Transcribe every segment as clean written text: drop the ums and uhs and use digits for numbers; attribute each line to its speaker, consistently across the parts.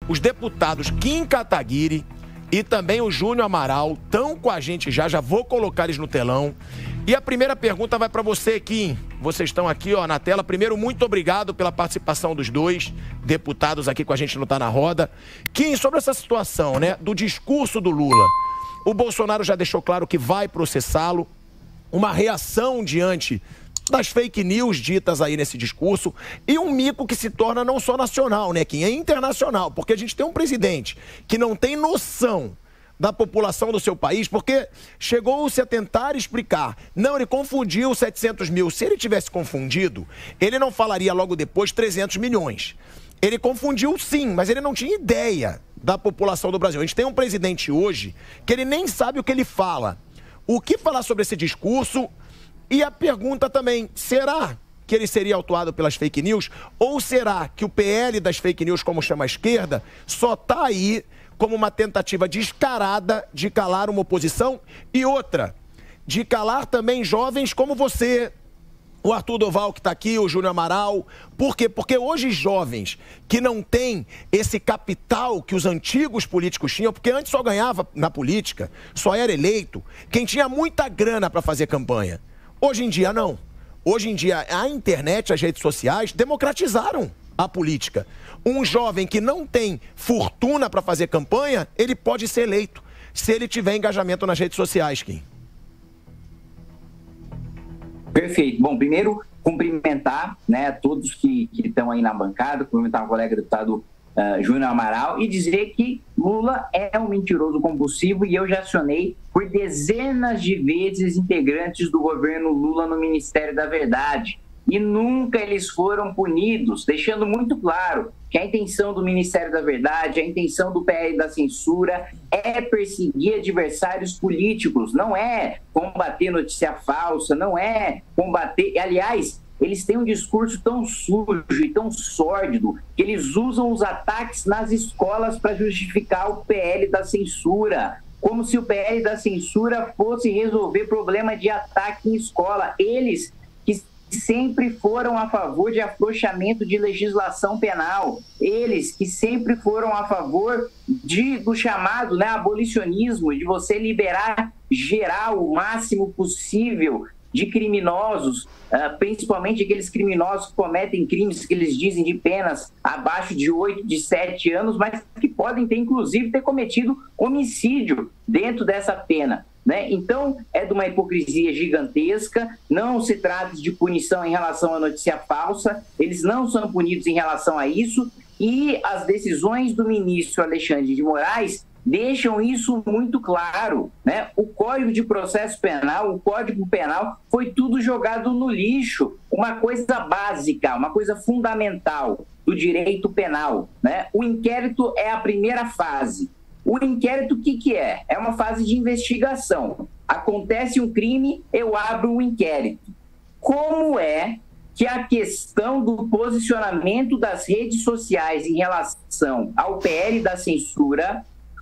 Speaker 1: os deputados Kim Kataguiri e também o Júnior Amaral estão com a gente já vou colocar eles no telão. E a primeira pergunta vai para você, Kim. Vocês estão aqui ó, na tela. Primeiro, muito obrigado pela participação dos dois deputados aqui com a gente no Tá na Roda. Kim, sobre essa situação, né, do discurso do Lula, o Bolsonaro já deixou claro que vai processá-lo. Uma reação diante das fake news ditas aí nesse discurso e um mico que se torna não só nacional, né, Kim? É internacional, porque a gente tem um presidente que não tem noção da população do seu país, porque chegou-se a tentar explicar. Não, ele confundiu 700 mil. Se ele tivesse confundido, ele não falaria logo depois 300 milhões. Ele confundiu sim, mas ele não tinha ideia da população do Brasil. A gente tem um presidente hoje que ele nem sabe o que ele fala. O que falar sobre esse discurso? E a pergunta também, será que ele seria autuado pelas fake news? Ou será que o PL das fake news, como chama a esquerda, só está aí como uma tentativa descarada de calar uma oposição? E outra, de calar também jovens como você, o Arthur Doval que está aqui, o Júnior Amaral. Por quê? Porque hoje jovens que não têm esse capital que os antigos políticos tinham, porque antes só ganhava na política, só era eleito quem tinha muita grana para fazer campanha. Hoje em dia, não. Hoje em dia, a internet, as redes sociais democratizaram a política. Um jovem que não tem fortuna para fazer campanha, ele pode ser eleito se ele tiver engajamento nas redes sociais, Kim.
Speaker 2: Perfeito. Bom, primeiro, cumprimentar, né, todos que estão aí na bancada, cumprimentar o colega deputado Júnior Amaral e dizer que Lula é um mentiroso compulsivo e eu já acionei por dezenas de vezes integrantes do governo Lula no Ministério da Verdade e nunca eles foram punidos, deixando muito claro que a intenção do Ministério da Verdade, a intenção do PL da censura é perseguir adversários políticos, não é combater notícia falsa, não é combater... Aliás, eles têm um discurso tão sujo e tão sórdido que eles usam os ataques nas escolas para justificar o PL da censura, como se o PL da censura fosse resolver problema de ataque em escola. Eles que sempre foram a favor de afrouxamento de legislação penal, eles que sempre foram a favor do chamado, né, abolicionismo, de você liberar geral o máximo possível de criminosos, principalmente aqueles criminosos que cometem crimes que eles dizem de penas abaixo de 8, de 7 anos, mas que podem ter, inclusive, ter cometido homicídio dentro dessa pena, né? Então, é de uma hipocrisia gigantesca, não se trata de punição em relação à notícia falsa, eles não são punidos em relação a isso, e as decisões do ministro Alexandre de Moraes deixam isso muito claro, né? O Código de Processo Penal, o Código Penal, foi tudo jogado no lixo. Uma coisa básica, uma coisa fundamental do direito penal, né? O inquérito é a primeira fase. O inquérito, o que é? É uma fase de investigação. Acontece um crime, eu abro um inquérito. Como é que a questão do posicionamento das redes sociais em relação ao PL da censura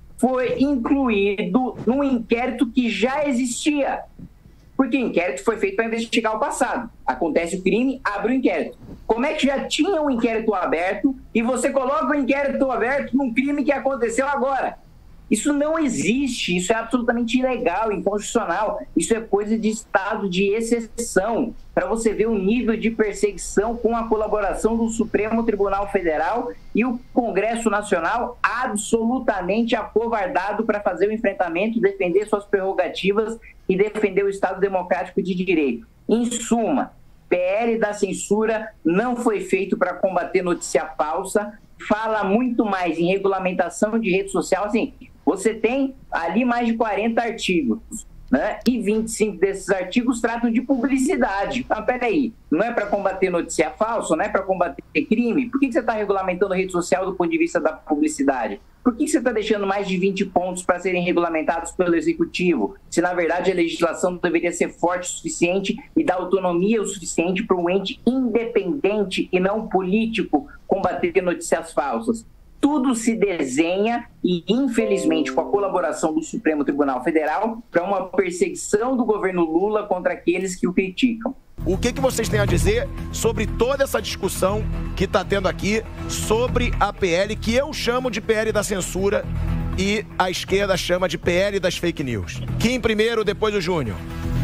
Speaker 2: foi incluído num inquérito que já existia. Porque o inquérito foi feito para investigar o passado. Acontece o crime, abre o inquérito. Como é que já tinha um inquérito aberto e você coloca o inquérito aberto num crime que aconteceu agora? Isso não existe, isso é absolutamente ilegal, inconstitucional. Isso é coisa de estado de exceção, para você ver o nível de perseguição com a colaboração do Supremo Tribunal Federal e o Congresso Nacional absolutamente acovardado para fazer o enfrentamento, defender suas prerrogativas e defender o Estado Democrático de Direito. Em suma, PL da censura não foi feito para combater notícia falsa, fala muito mais em regulamentação de rede social, assim... Você tem ali mais de 40 artigos, né? E 25 desses artigos tratam de publicidade. Ah, peraí, não é para combater notícia falsa, não é para combater crime? Por que você está regulamentando a rede social do ponto de vista da publicidade? Por que você está deixando mais de 20 pontos para serem regulamentados pelo Executivo? Se, na verdade, a legislação deveria ser forte o suficiente e dar autonomia o suficiente para um ente independente e não político combater notícias falsas. Tudo se desenha e, infelizmente, com a colaboração do Supremo Tribunal Federal, para uma perseguição do governo Lula contra aqueles que o criticam.
Speaker 1: o que vocês têm a dizer sobre toda essa discussão que está tendo aqui sobre a PL, que eu chamo de PL da censura e a esquerda chama de PL das fake news. Kim primeiro, depois o Júnior.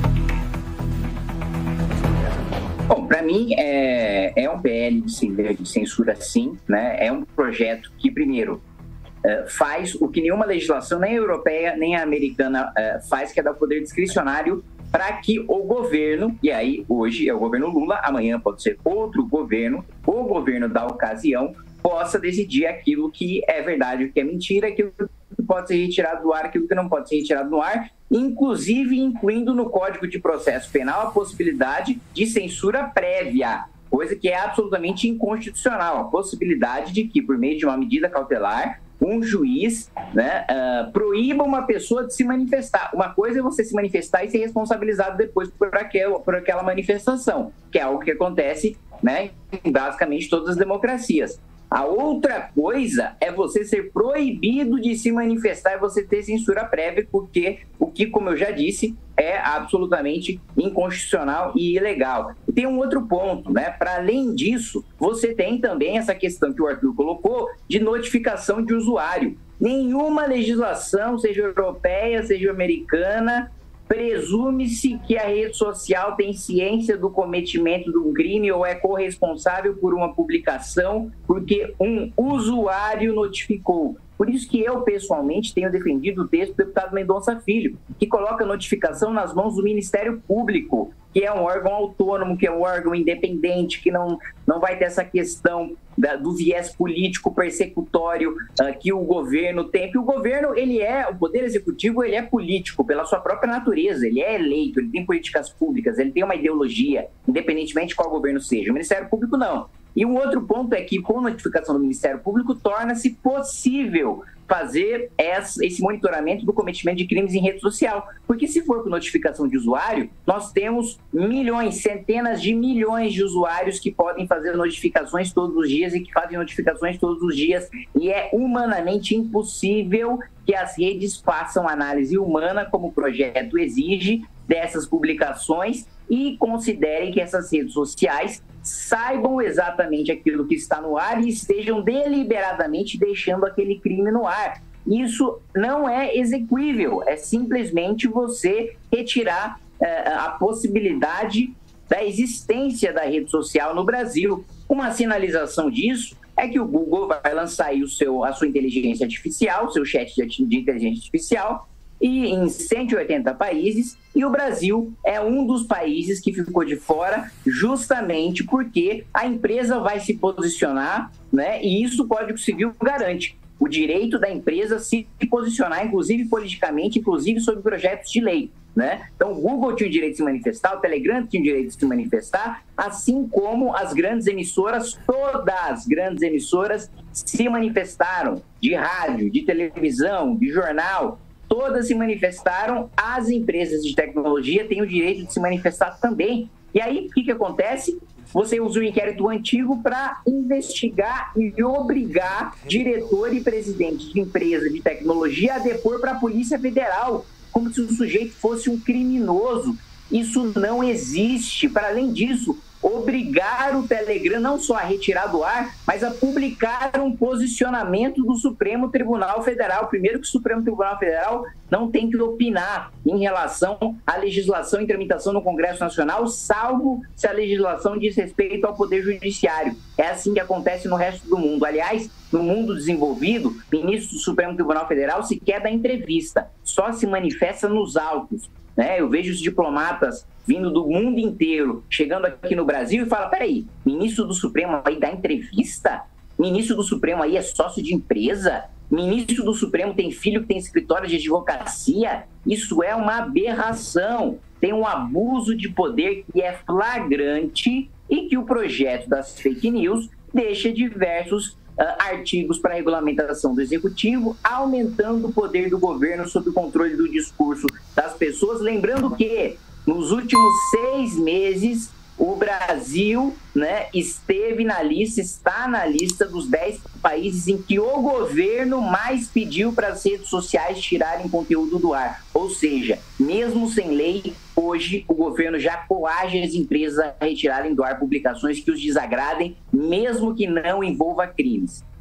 Speaker 2: Bom, para mim é um PL de censura, sim, né? É um projeto que, primeiro, faz o que nenhuma legislação, nem a europeia, nem a americana faz, que é dar poder discricionário para que o governo, e aí hoje é o governo Lula, amanhã pode ser outro governo, o governo da ocasião, possa decidir aquilo que é verdade, o que é mentira, aquilo que pode ser retirado do ar, aquilo que não pode ser retirado do ar, inclusive incluindo no Código de Processo Penal a possibilidade de censura prévia, coisa que é absolutamente inconstitucional, a possibilidade de que, por meio de uma medida cautelar, um juiz, né, proíba uma pessoa de se manifestar. Uma coisa é você se manifestar e ser responsabilizado depois por aquela manifestação, que é algo que acontece, né, em basicamente todas as democracias. A outra coisa é você ser proibido de se manifestar e você ter censura prévia, porque o que, como eu já disse, é absolutamente inconstitucional e ilegal. E tem um outro ponto, né? Para além disso, você tem também essa questão que o Arthur colocou de notificação de usuário. Nenhuma legislação, seja europeia, seja americana, presume-se que a rede social tem ciência do cometimento de um crime ou é corresponsável por uma publicação porque um usuário notificou. Por isso que eu, pessoalmente, tenho defendido o texto do deputado Mendonça Filho, que coloca a notificação nas mãos do Ministério Público, que é um órgão autônomo, que é um órgão independente, que não vai ter essa questão do viés político persecutório que o governo tem. Porque o governo, o poder executivo, ele é político pela sua própria natureza, ele é eleito, ele tem políticas públicas, ele tem uma ideologia, independentemente de qual governo seja. O Ministério Público não. E um outro ponto é que, com notificação do Ministério Público, torna-se possível fazer esse monitoramento do cometimento de crimes em rede social. Porque se for por notificação de usuário, nós temos milhões, centenas de milhões de usuários que podem fazer notificações todos os dias e que fazem notificações todos os dias. E é humanamente impossível que as redes façam análise humana, como o projeto exige, dessas publicações e considerem que essas redes sociais saibam exatamente aquilo que está no ar e estejam deliberadamente deixando aquele crime no ar. Isso não é execuível, é simplesmente você retirar a possibilidade da existência da rede social no Brasil. Uma sinalização disso é que o Google vai lançar aí a sua inteligência artificial, seu chat de inteligência artificial, e em 180 países, e o Brasil é um dos países que ficou de fora justamente porque a empresa vai se posicionar, né? E isso o Código Civil garante o direito da empresa se posicionar, inclusive politicamente, inclusive sobre projetos de lei, né? Então, o Google tinha o direito de se manifestar, o Telegram tinha o direito de se manifestar, assim como as grandes emissoras, todas as grandes emissoras se manifestaram, de rádio, de televisão, de jornal, todas se manifestaram. As empresas de tecnologia têm o direito de se manifestar também. E aí, o que acontece? Você usa o inquérito antigo para investigar e obrigar diretor e presidente de empresa de tecnologia a depor para a Polícia Federal, como se o sujeito fosse um criminoso. Isso não existe. Para além disso, obrigar o Telegram não só a retirar do ar, mas a publicar um posicionamento do Supremo Tribunal Federal. Primeiro que o Supremo Tribunal Federal não tem que opinar em relação à legislação em tramitação no Congresso Nacional, salvo se a legislação diz respeito ao Poder Judiciário. É assim que acontece no resto do mundo. Aliás, no mundo desenvolvido, ministro do Supremo Tribunal Federal sequer dá entrevista, só se manifesta nos autos. Eu vejo os diplomatas vindo do mundo inteiro, chegando aqui no Brasil e fala: peraí, ministro do Supremo aí dá entrevista? Ministro do Supremo aí é sócio de empresa? Ministro do Supremo tem filho que tem escritório de advocacia? Isso é uma aberração. Tem um abuso de poder que é flagrante e que o projeto das fake news deixa diversos artigos para regulamentação do Executivo, aumentando o poder do governo sob o controle do discurso das pessoas. Lembrando que, nos últimos 6 meses, o Brasil, né, esteve na lista, está na lista dos 10 países em que o governo mais pediu para as redes sociais tirarem conteúdo do ar. Ou seja, mesmo sem lei, hoje o governo já coage as empresas a retirarem do ar publicações que os desagradem, mesmo que não envolva crimes.